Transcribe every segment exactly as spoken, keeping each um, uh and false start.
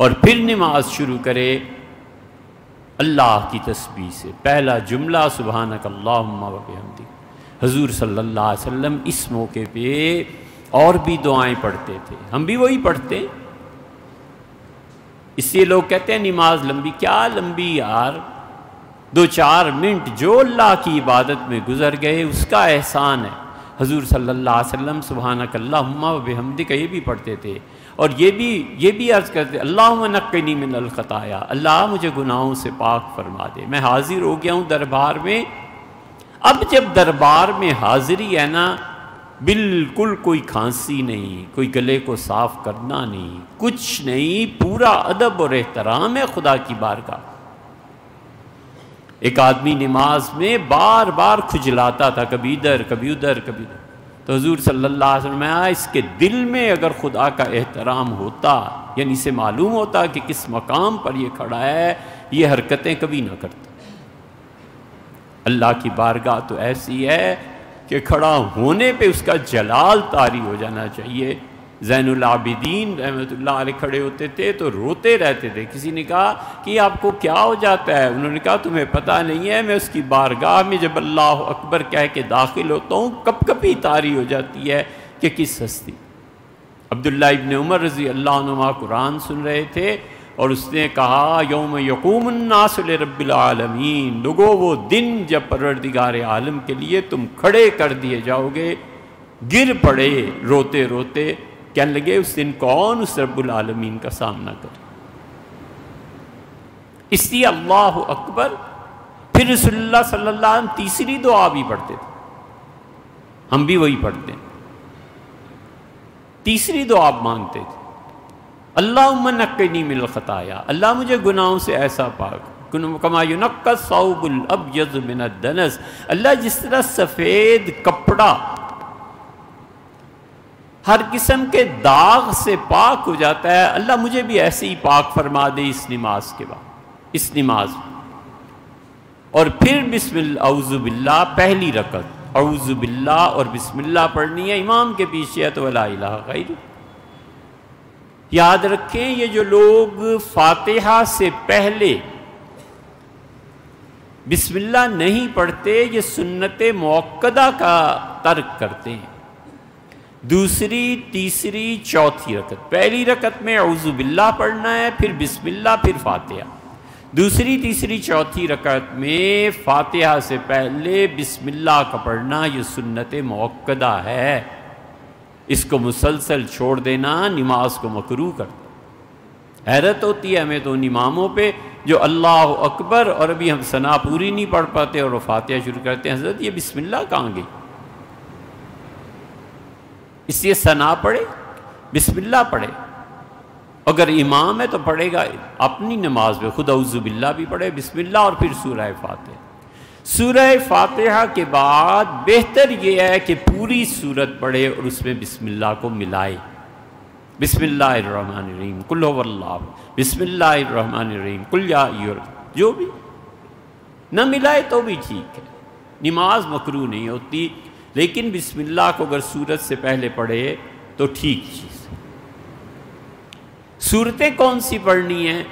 اور پھر نماز شروع کرے اللہ کی تسبیح سے. پہلا جملہ سبحانک اللہم و بحمدک. حضور صلی اللہ علیہ وسلم اس موقع پہ اور بھی دعائیں پڑھتے تھے، ہم بھی وہی پڑھتے ہیں. اس لیے لوگ کہتے ہیں نماز لمبی. کیا لمبی یار، دو چار منٹ جو اللہ کی عبادت میں گزر گئے اس کا احسان ہے. حضور صلی اللہ علیہ وسلم سبحانک اللہم و بحمدک یہ بھی پڑھتے تھے، اور یہ بھی یہ بھی عرض کرتے اللہم نقنی من الخطایا، اللہ مجھے گناہوں سے پاک فرما دے. میں حاضر ہو گیا ہوں دربار میں. اب جب دربار میں حاضری ہے نا، بالکل کوئی کھانسی نہیں، کوئی گلے کو صاف کرنا نہیں، کچھ نہیں، پورا ادب اور احترام ہے خدا کی بارگاہ. ایک آدمی نماز میں بار بار کھجلاتا تھا، کبھی ادھر کبھی ادھر کبھی ادھر. تو حضور صلی اللہ علیہ وسلم نے اس کے دل میں اگر خدا کا احترام ہوتا، یعنی اسے معلوم ہوتا کہ کس مقام پر یہ کھڑا ہے، یہ حرکتیں کبھی نہ کرتا. اللہ کی بارگاہ تو ایسی ہے کہ کھڑا ہونے پہ اس کا جلال طاری ہو جانا چاہیے. زین العابدین رحمۃ اللہ علیہ کھڑے ہوتے تھے تو روتے رہتے تھے. کسی نے کہا کہ آپ کو کیا ہو جاتا ہے؟ انہوں نے کہا تمہیں پتہ نہیں ہے، میں اس کی بارگاہ میں جب اللہ اکبر کہہ کے داخل ہوتا ہوں کب کبھی طاری ہو جاتی ہے کہ کس ہستی. عبداللہ ابن عمر رضی اللہ عنہما قرآن سن رہے تھے اور اس نے کہا یوم یقوم الناس لرب العالمین، لوگو وہ دن جب پروردگار عالم کے لیے تم کھڑے کر دیے جاؤ گے. گر پڑے روتے روتے، کہنے لگے اس دن کون اس رب العالمین کا سامنا کرے. اس لیے اللہ اکبر. پھر رسول اللہ صلی اللہ علیہ وسلم تیسری دعا بھی پڑھتے تھے، ہم بھی وہی پڑھتے ہیں. تیسری دعا مانگتے تھے اللہم نقنی من الخطایا، اللہ مجھے گناہوں سے ایسا پاک، کما ینقی الثوب الابیض من الدنس، اللہ جس طرح سفید کپڑا ہر قسم کے داغ سے پاک ہو جاتا ہے، اللہ مجھے بھی ایسے ہی پاک فرما دے اس نماز کے بعد، اس نماز میں. اور پھر بسم اللہ اعوذ باللہ، پہلی رکعت اعوذ باللہ اور بسم اللہ پڑھنی ہے. امام کے پیچھے ہے تو لا الہ غیر. یاد رکھیں یہ جو لوگ فاتحہ سے پہلے بسم اللہ نہیں پڑھتے یہ سنت مؤکدہ کا ترک کرتے ہیں. دوسری تیسری چوتھی رکعت، پہلی رکعت میں اعوذ باللہ پڑھنا ہے، پھر بسم اللہ، پھر فاتحہ. دوسری تیسری چوتھی رکعت میں فاتحہ سے پہلے بسم اللہ کا پڑھنا یہ سنت مؤکدہ ہے. اس کو مسلسل چھوڑ دینا نماز کو مکروہ کرتا. حیرت ہوتی ہے ہمیں تو ان اماموں پہ جو اللہ اکبر اور ابھی ہم ثنا پوری نہیں پڑھ پاتے اور وہ فاتحہ شروع کرتے ہیں. حضرت یہ بسم اللہ کہاں گئی؟ اس لیے ثنا پڑھے، بسم اللہ پڑھے. اگر امام ہے تو پڑھے گا اپنی نماز میں خود اعوذ باللہ بھی پڑھے، بسم اللہ، اور پھر سورہ فاتحہ. سورہ فاتحہ کے بعد بہتر یہ ہے کہ پوری سورت پڑھے اور اس میں بسم اللہ کو ملائے. بسم اللہ الرحمن الرحیم، قل هو اللہ، بسم اللہ الرحمن الرحیم، قل یا ایھا، جو بھی نہ ملائے تو بھی ٹھیک ہے. نماز مکروہ نہیں ہوتی، لیکن بسم اللہ کو اگر سورت سے پہلے پڑھے تو ٹھیک چیز. سورتیں کون سی پڑھنی ہیں؟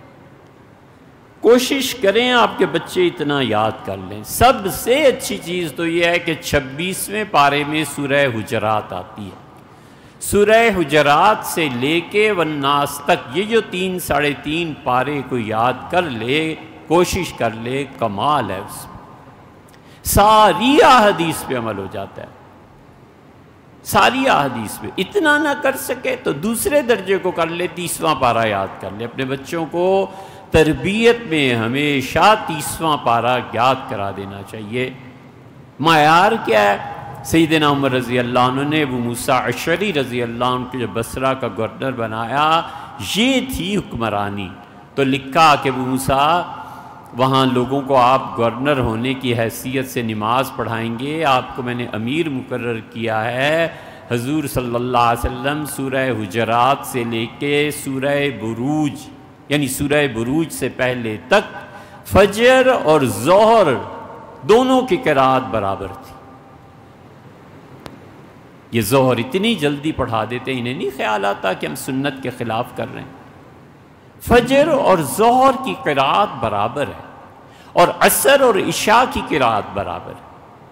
کوشش کریں آپ کے بچے اتنا یاد کر لیں. سب سے اچھی چیز تو یہ ہے کہ چھبیسویں پارے میں سورہ حجرات آتی ہے. سورہ حجرات سے لے کے والناس تک یہ جو تین ساڑھے تین پارے کو یاد کر لے، کوشش کر لے، کمال ہے. اس میں ساری احادیث پہ عمل ہو جاتا ہے. ساری احادیث پہ. اتنا نہ کر سکے تو دوسرے درجے کو کر لے، تیسواں پارہ یاد کر لے. اپنے بچوں کو تربیت میں ہمیشہ تیسواں پارہ یاد کرا دینا چاہیے. معیار کیا ہے؟ سیدنا عمر رضی اللہ عنہ نے ابو موسیٰ اشعری رضی اللہ عنہ کو جو بصرہ کا گورنر بنایا، یہ تھی حکمرانی. تو لکھا کہ ابو موسیٰ وہاں لوگوں کو آپ گورنر ہونے کی حیثیت سے نماز پڑھائیں گے، آپ کو میں نے امیر مقرر کیا ہے. حضور صلی اللہ علیہ وسلم سورہ حجرات سے لے کے سورہ بروج یعنی سورہ بروج سے پہلے تک فجر اور ظہر دونوں کی قرات برابر تھی. یہ ظہر اتنی جلدی پڑھا دیتے انہیں نہیں خیال آتا کہ ہم سنت کے خلاف کر رہے ہیں. فجر اور ظہر کی قرات برابر ہے اور عصر اور عشاء کی قرات برابر ہے۔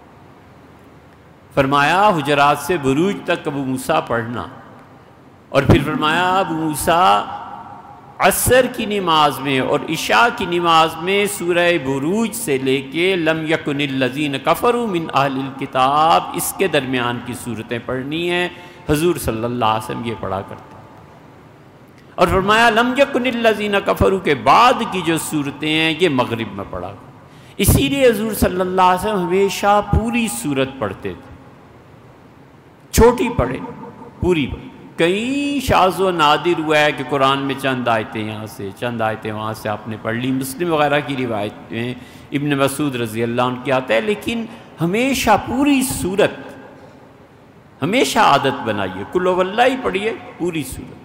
فرمایا حجرات سے بروج تک ابو موسیٰ پڑھنا، اور پھر فرمایا ابو موسیٰ عصر کی نماز میں اور عشاء کی نماز میں سورہ بروج سے لے کے لم یکن الذین کفروا من اہل الکتاب اس کے درمیان کی صورتیں پڑھنی ہیں۔ حضور صلی اللہ علیہ وسلم یہ پڑھا کرتے ہیں۔ اور فرمایا لم یکن الذین کفروا کے بعد کی جو صورتیں ہیں یہ مغرب میں پڑھا کرتے۔ اسی لیے حضور صلی اللہ علیہ وسلم ہمیشہ پوری صورت پڑھتے تھے، چھوٹی پڑھے پوری پڑھے۔ کئی شاذ و نادر ہوا ہے کہ قرآن میں چند آیتیں یہاں سے چند آیتیں وہاں سے آپ نے پڑھ لی، مسلم وغیرہ کی روایت میں ابن مسعود رضی اللہ عنہ کی آتا ہے، لیکن ہمیشہ پوری صورت، ہمیشہ عادت بنائیے، قل ہو اللہ ہی پڑھیے پوری صورت۔